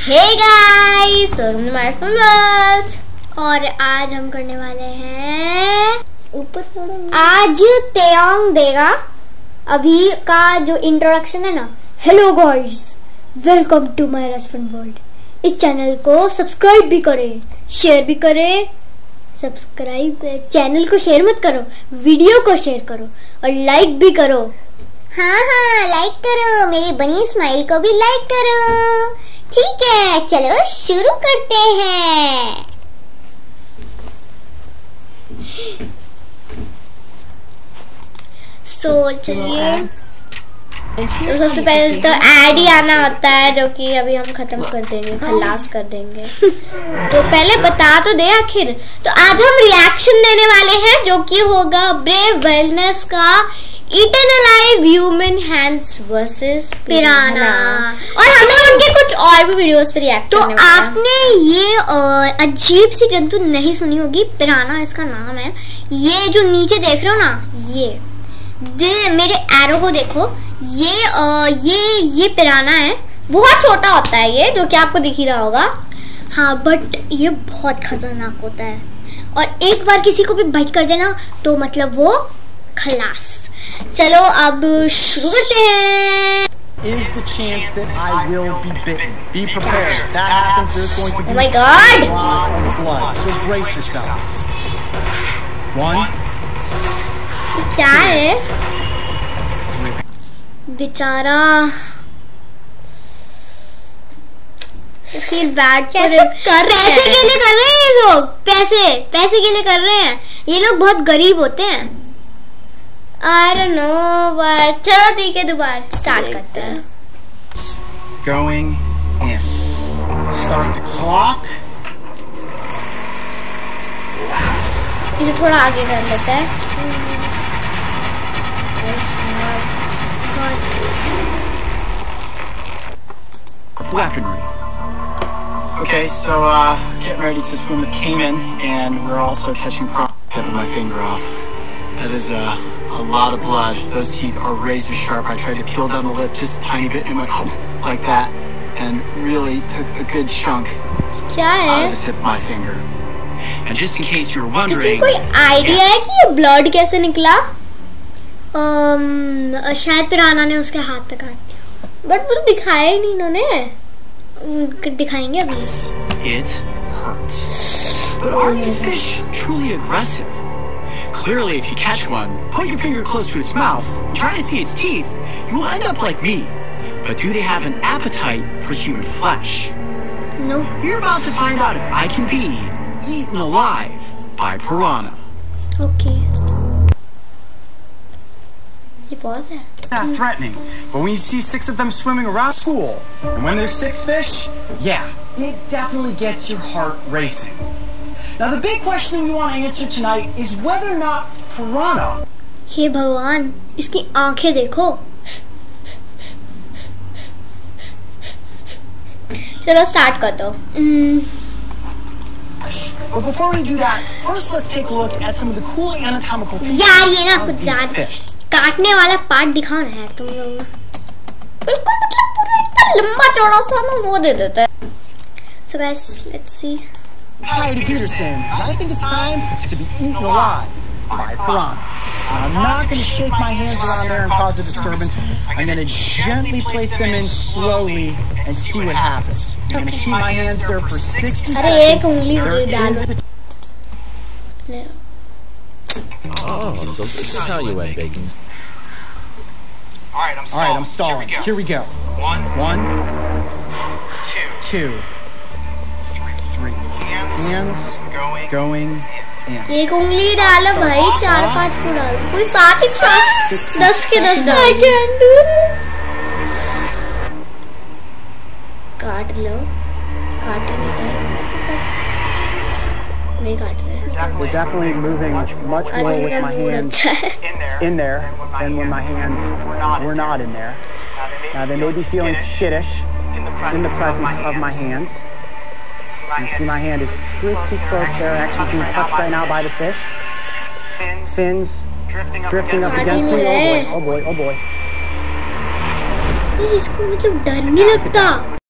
Hey guys, welcome to my world। और आज हम करने वाले हैं आज तेयोंग देगा अभी का जो इंट्रोडक्शन है ना। Hello guys, welcome to my restaurant world. इस चैनल को सब्सक्राइब भी करें, शेयर भी करें। चैनल को शेयर मत करो, वीडियो को शेयर करो और लाइक भी करो। हाँ, लाइक करो, मेरी बनी स्माइल को भी लाइक करो। ठीक है, चलो शुरू करते हैं। चलिए, तो सबसे पहले तो ऐड ही आना होता है, जो कि अभी हम खत्म कर देंगे, खलास कर देंगे। तो पहले बता तो दे आखिर। तो आज हम रिएक्शन देने वाले हैं, जो कि होगा ब्रेव वेलनेस का eaten alive human hands versus piranha. और हम लोग उनके कुछ और भी वीडियोस पे रिएक्ट करने वाले हैं। तो आपने ये अजीब सी जंतु नहीं सुनी होगी, पिराना इसका नाम है। ये जो नीचे देख रहे हो ना, ये मेरे एरो को देखो, ये पिराना है। बहुत छोटा होता है ये, जो कि आपको दिख ही रहा होगा। हाँ, बट ये बहुत खतरनाक होता है, और एक बार किसी को भी बाइट कर देना तो मतलब वो खलास। चलो अब शुरू करते हैं। Is the chance that I will be bitten. Be prepared. If that happens, there's going to be oh my God! a lot of blood. So brace yourselves. 1. क्या है बेचारा, फील बैड। कैसे कर रहे हैं? पैसे के लिए कर रहे हैं ये लोग, पैसे के लिए कर रहे हैं। ये लोग बहुत गरीब होते हैं। I don't know, but चलो ठीक है, दोबारा स्टार्ट करते हैं। Going in. Start the clock. इसे थोड़ा आगे कर लेते हैं। Weaponry. Okay, so getting ready to swim with Cayman, and we're also catching stepping my finger off. That is a lot of blood. Those teeth are razor sharp. I tried to peel down the lip just a tiny bit and went like that, and really took a good chunk क्या out है? of the tip of my finger. And just in case you're किसी wondering, कोई idea है कि ये blood कैसे निकला? शायद पिराना ने उसके हाथ पे काट दिया, बट वो तो दिखाया ही नहीं इन्होंने। दिखाएंगे अभी। it hurts. But are these fish truly aggressive? Clearly, if you catch one, put your finger close to its mouth, try to see its teeth, you will end up like me. But do they have an appetite for human flesh? No. You're about to find out if I can be eaten alive by piranha. Okay. ये बहुत है। Not threatening, but when you see 6 of them swimming around school, and when there's 6 fish, yeah, it definitely gets your heart racing. Now the big question we want to answer tonight is whether or not piranha. हे भगवान, इसकी आंखें देखो। चलो start कर दो। But before we do that, first let's take a look at some of the cool anatomical features यार ये ना of कुछ these ज्यादा fish. काटने वाला पार्ट दिखाओ ना यार तुम लोग। बिल्कुल, मतलब पूरा इतना लंबा चौड़ा सा ना वो दे देता है। So guys, let's see. Hi, Peterson. I think it's time to be eaten alive by piranha. I'm not going to shake my hands around there and cause a disturbance. I'm going to gently place them in slowly and see what happens. I'm going to keep my hands there for 60 अरे एक उंगली seconds. डालो। Oh, so this is how you end bacon. All right, I'm stalling. Here we go. 1, 2, 3. Hands going in. एक उंगली डालो भाई, 4-5 को डाल दो, पूरी 7 ही 10 के 10 डाल। I can't do this। काट लो, काट नहीं काट रहे। We're definitely moving much more with my hands in there than when my hands were not in there. Now they may be feeling skittish in the presence of my hands. You see my hand is pretty close there, actually being touched right now by the fish. Fins drifting up against me. Oh boy, oh boy, oh boy. इसको मतलब डर नहीं लगता।